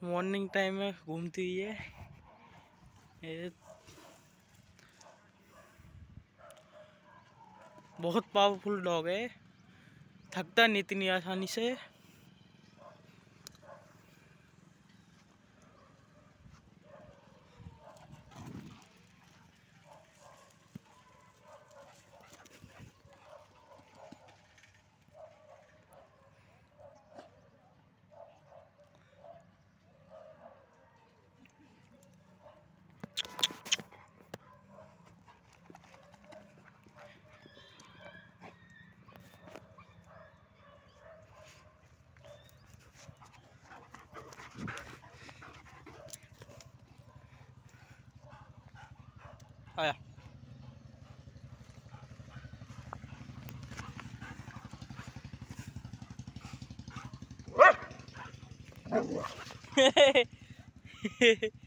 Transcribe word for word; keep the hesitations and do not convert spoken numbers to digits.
Morning time में घूमती हुई है ये। बहुत पावरफुल डॉग है, थकता नहीं इतनी आसानी से। आया